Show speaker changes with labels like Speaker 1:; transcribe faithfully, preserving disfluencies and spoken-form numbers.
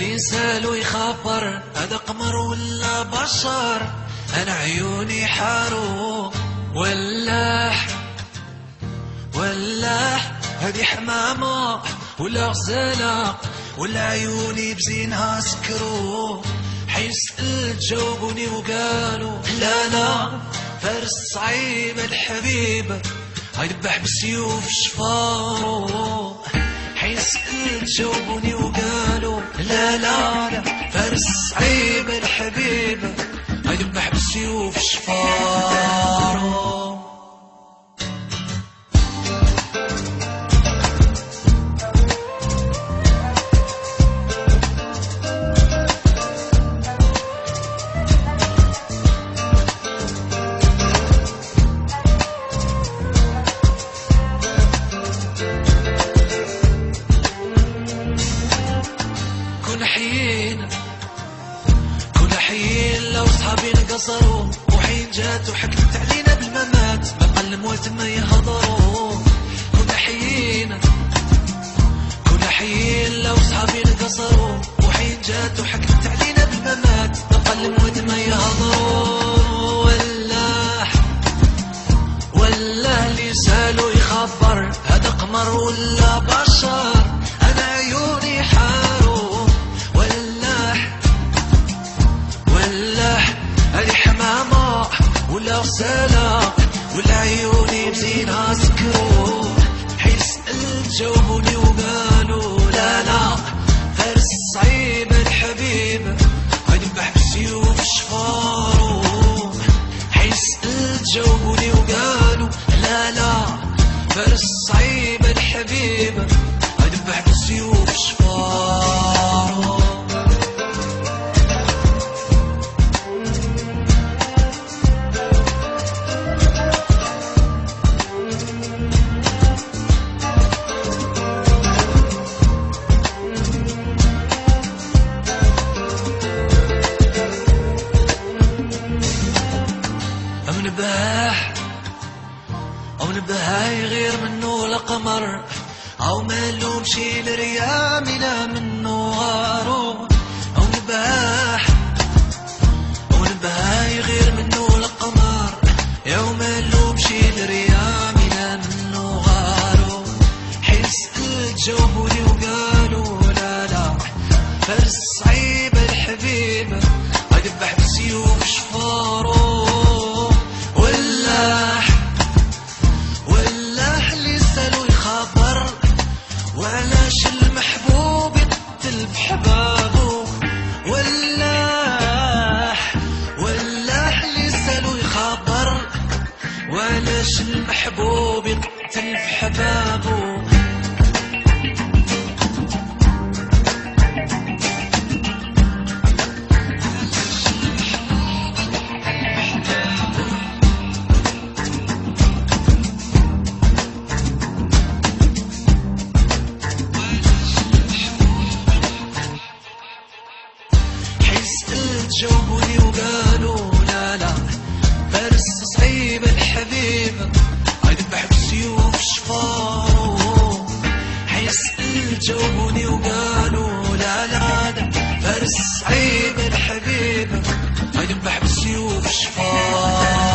Speaker 1: اللي سالو يخبر هذا قمر ولا بشر. انا عيوني حارو ولاح ولاح هذه حمامة ولا غزالة ولا عيوني بزينها سكرو. حيسأل جاوبوني وقالوا لا لا فارس صعيب الحبيب هيذبح بالسيوف شفارو. حيسأل جاوبوني وقالوا لا لا لا فارس صعيب الحبيب هيذبح بالسيوف شفارو. كنا حيين كنا حيين لو صحابي نقصروا وحين جات وحكت علينا بالممات ما قل موت ما يهضروا. كنا حيين كنا حيين لو صحابي نقصروا وحين جات وحكت علينا بالممات ما قل موت ما يهضروا. ولاح ولا اللي سالو يخبر هذا قمر ولا بشر. انا عيوني حارو هذه حمامة ولا غسالة ولا عيوني بزينها سكرو. حيسأل جاوبوني وقالوا لا لا فارس صعيب الحبيب هيذبح بالسيوف شفارو. حيسأل جاوبوني وقالوا لا لا فارس صعيب الحبيب هيذبح بالسيوف شفارو. نباح أو نباهاي غير منه لقمر أو مالو مشي لريامي لا منه غارو. أو نباح أو نباهاي غير منه لقمر أو مالو مشي لريامي لا منه غارو. حيسأل جاوبوني وقالوا لا لا فارس صعيب الحبيب هيذبح بالسيوف شفارو. ولاح ولاح اللي سالو يخبر وعلاش المحبوب يقتل بحبابه. ولاح ولاح اللي سالو يخبر وعلاش المحبوب يقتل بحبابه. جاوبوني وقالوا لا لا فارس صعيب الحبيب هيذبح بالسيوف شفارو. حيسأل جاوبوني وقالوا لا لا لا فارس صعيب الحبيب هيذبح بالسيوف شفارو.